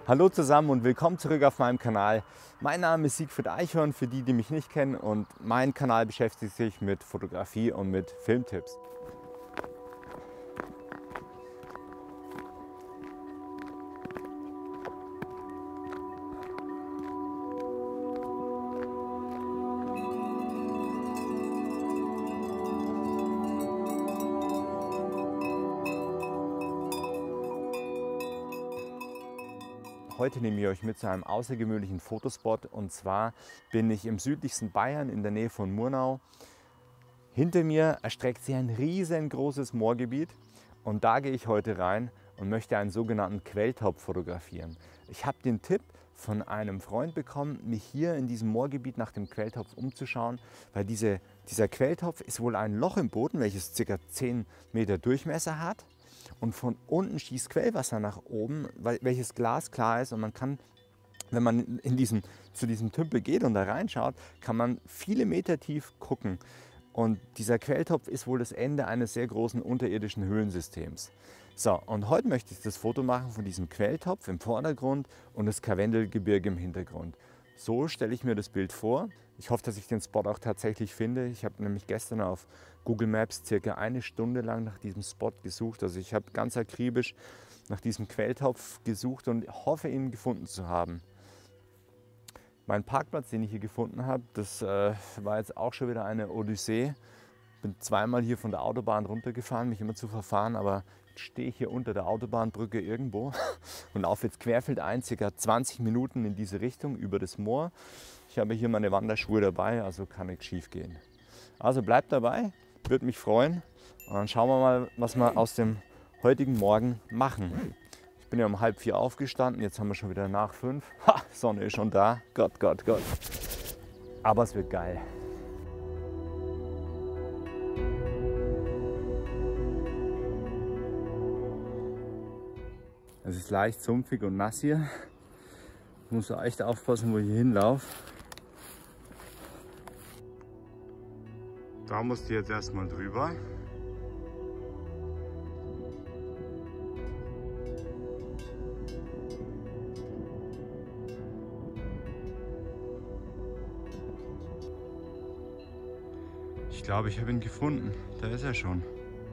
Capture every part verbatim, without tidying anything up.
Hallo zusammen und willkommen zurück auf meinem Kanal. Mein Name ist Siegfried Eichhorn, für die, die mich nicht kennen, und mein Kanal beschäftigt sich mit Fotografie und mit Filmtipps. Heute nehme ich euch mit zu einem außergewöhnlichen Fotospot, und zwar bin ich im südlichsten Bayern in der Nähe von Murnau. Hinter mir erstreckt sich ein riesengroßes Moorgebiet und da gehe ich heute rein und möchte einen sogenannten Quelltopf fotografieren. Ich habe den Tipp von einem Freund bekommen, mich hier in diesem Moorgebiet nach dem Quelltopf umzuschauen, weil diese, dieser Quelltopf ist wohl ein Loch im Boden, welches ca. zehn Meter Durchmesser hat. Und von unten schießt Quellwasser nach oben, welches glasklar ist, und man kann, wenn man in diesen, zu diesem Tümpel geht und da reinschaut, kann man viele Meter tief gucken. Und dieser Quelltopf ist wohl das Ende eines sehr großen unterirdischen Höhlensystems. So, und heute möchte ich das Foto machen von diesem Quelltopf im Vordergrund und das Karwendelgebirge im Hintergrund. So stelle ich mir das Bild vor. Ich hoffe, dass ich den Spot auch tatsächlich finde. Ich habe nämlich gestern auf Google Maps circa eine Stunde lang nach diesem Spot gesucht. Also ich habe ganz akribisch nach diesem Quelltopf gesucht und hoffe, ihn gefunden zu haben. Mein Parkplatz, den ich hier gefunden habe, das äh, war jetzt auch schon wieder eine Odyssee. Bin zweimal hier von der Autobahn runtergefahren, mich immer zu verfahren, aber jetzt stehe ich hier unter der Autobahnbrücke irgendwo und laufe jetzt querfeldein ca. zwanzig Minuten in diese Richtung über das Moor. Ich habe hier meine Wanderschuhe dabei, also kann nichts schief gehen. Also bleibt dabei, würde mich freuen, und dann schauen wir mal, was wir aus dem heutigen Morgen machen. Ich bin ja um halb vier aufgestanden, jetzt haben wir schon wieder nach fünf. Ha, Sonne ist schon da, Gott, Gott, Gott. Aber es wird geil. Es ist leicht sumpfig und nass hier. Ich muss da echt aufpassen, wo ich hier hinlaufe. Da musst du jetzt erstmal drüber. Ich glaube, ich habe ihn gefunden. Da ist er schon.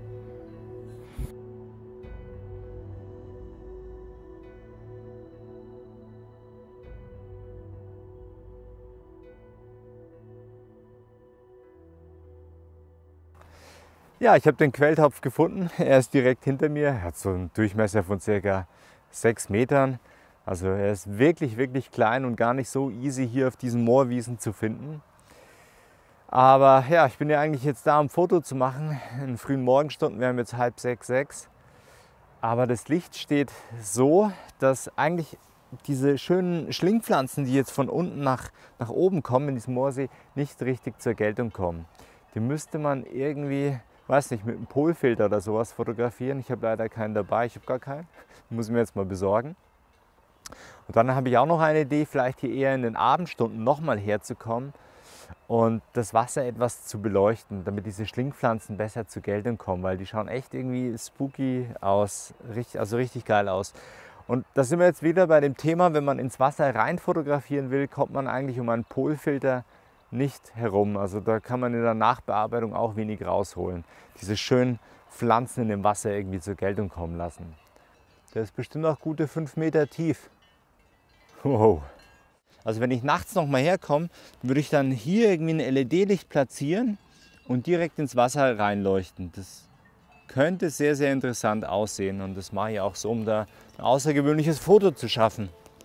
Ja, ich habe den Quelltopf gefunden. Er ist direkt hinter mir. Er hat so einen Durchmesser von ca. sechs Metern. Also er ist wirklich, wirklich klein und gar nicht so easy hier auf diesen Moorwiesen zu finden. Aber ja, ich bin ja eigentlich jetzt da, um ein Foto zu machen. In den frühen Morgenstunden, wir haben jetzt halb sechs, sechs. Aber das Licht steht so, dass eigentlich diese schönen Schlingpflanzen, die jetzt von unten nach, nach oben kommen in diesem Moorsee, nicht richtig zur Geltung kommen. Die müsste man irgendwie, weiß nicht, mit einem Polfilter oder sowas fotografieren. Ich habe leider keinen dabei, ich habe gar keinen. Muss ich mir jetzt mal besorgen. Und dann habe ich auch noch eine Idee, vielleicht hier eher in den Abendstunden nochmal herzukommen und das Wasser etwas zu beleuchten, damit diese Schlingpflanzen besser zur Geltung kommen, weil die schauen echt irgendwie spooky aus, also richtig geil aus. Und da sind wir jetzt wieder bei dem Thema, wenn man ins Wasser rein fotografieren will, kommt man eigentlich um einen Polfilter nicht herum. Also da kann man in der Nachbearbeitung auch wenig rausholen. Diese schönen Pflanzen in dem Wasser irgendwie zur Geltung kommen lassen. Der ist bestimmt auch gute fünf Meter tief. Wow. Also wenn ich nachts noch mal herkomme, würde ich dann hier irgendwie ein L E D-Licht platzieren und direkt ins Wasser reinleuchten. Das könnte sehr, sehr interessant aussehen, und das mache ich auch so, um da ein außergewöhnliches Foto zu schaffen.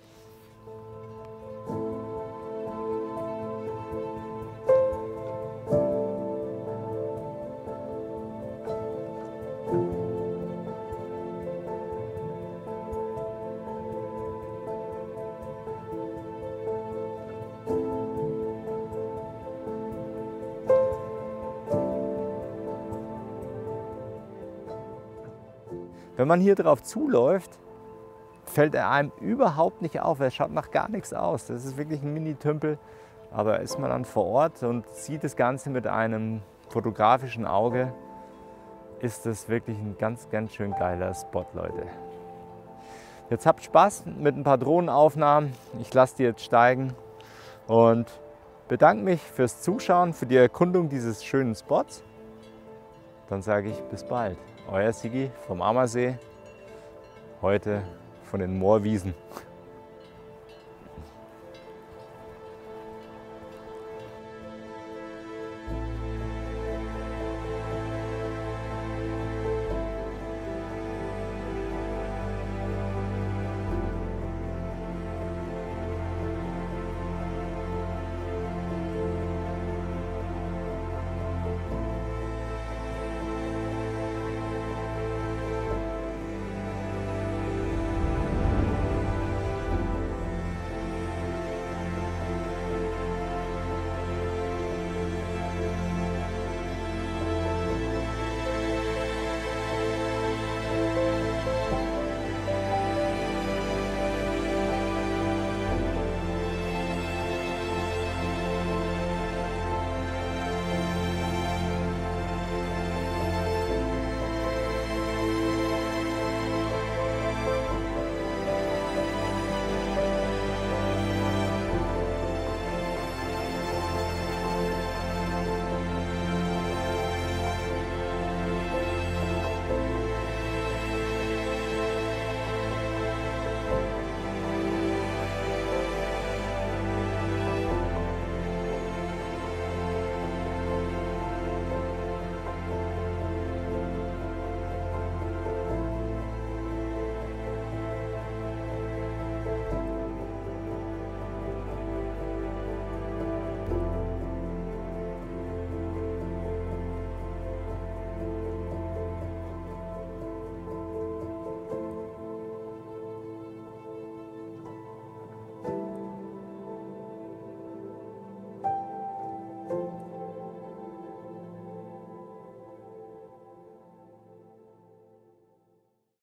Wenn man hier drauf zuläuft, fällt er einem überhaupt nicht auf. Er schaut nach gar nichts aus. Das ist wirklich ein Mini-Tümpel. Aber ist man dann vor Ort und sieht das Ganze mit einem fotografischen Auge, ist das wirklich ein ganz, ganz schön geiler Spot, Leute. Jetzt habt Spaß mit ein paar Drohnenaufnahmen. Ich lasse die jetzt steigen und bedanke mich fürs Zuschauen, für die Erkundung dieses schönen Spots. Dann sage ich bis bald. Euer Sigi vom Ammersee, heute von den Moorwiesen.